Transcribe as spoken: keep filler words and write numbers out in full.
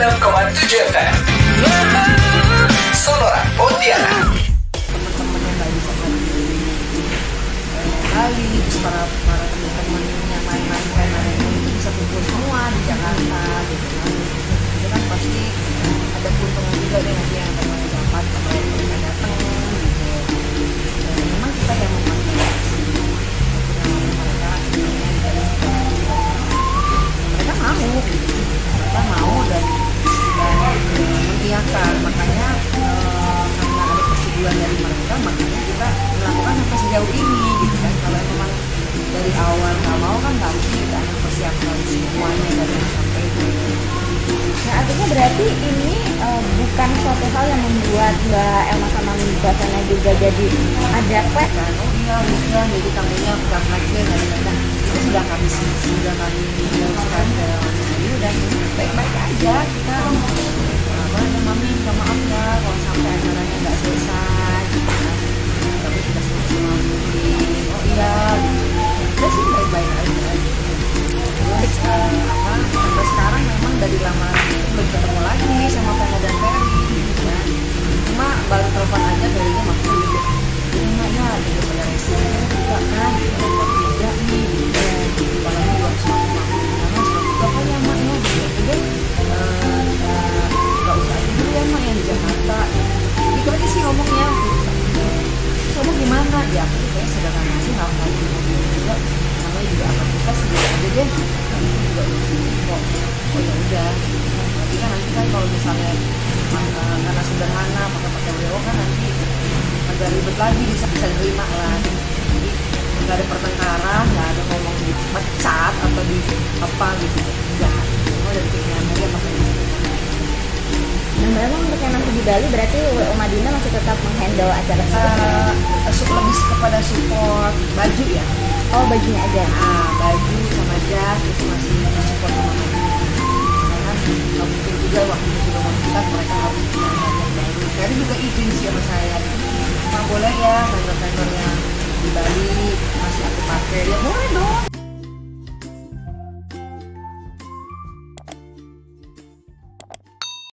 enam koma tujuh F M Sonora Pontianak. Teman-teman yang nggak bisa hadir Bali, terus para para teman-teman yang lain-lain kayak lain itu bisa kumpul semua di Jakarta gitu kan. Itu kan pasti ada keuntungan juga deh nanti yang akan kami dapat kalau mereka datang gitu. Dan memang kita yang memfasilitasi mereka mereka mau gitu. Mereka mau dan dan mengiyakan, makanya eh, karena ada persetujuan dari mereka, makanya kita melakukan sampai sejauh ini gitu kan. Kalau memang dari awal nggak mau kan nggak mungkin kita akan persiapkan semuanya dari A sampai Z. Nah, artinya berarti ini uh, bukan suatu hal yang membuat Mbak Elma sama Mbak Sana juga jadi ada kue Kan, oh iya, iya, jadi tamunya bukan lagi kadang-kadang itu sudah kami sudah kami uruskan dalam ini udah baik-baik aja kita apa mami minta maaf ya kalau sampai acaranya nggak selesai gitu kan. Tapi kita semua mungkin oh iya gitu. Udah sih baik-baik aja terus uh, apa sampai sekarang memang dari lama itu belum ketemu lagi sama Vena dan Ferry gitu kan. Cuma baru telepon aja Ferry-nya maksudnya gitu ini maknya gitu pada resikonya juga kan gitu buat kerja nih gitu apalagi buat suatu waktu karena suatu apa ya maknya gitu jadi nggak usah aja dulu ya mak yang di Jakarta gitu aja sih ngomongnya terus ngomong gimana ya aku tuh kayak sederhana aja nggak mau ngomong juga namanya juga akan kita sendiri aja deh kami juga udah kok oh ya udah tapi kan nanti kan kalau misalnya karena sederhana pakai pakai W O kan nanti agak ribet lagi bisa bisa terima lah jadi nggak ada pertengkaran nggak ada ngomong dipecat atau di apa gitu enggak semua dari keinginan aja makanya Nah, memang untuk yang nanti di Bali berarti W O Madinah masih tetap menghandle acara tersebut. uh, lebih kepada support baju ya Oh, bajunya aja. ah baju sama jas itu masih support sama Madinah karena nggak mungkin juga waktu itu sudah kita mereka harus punya yang baru Ferry juga izin sih sama saya cuma boleh ya vendor-vendor yang di Bali masih aku pakai ya boleh dong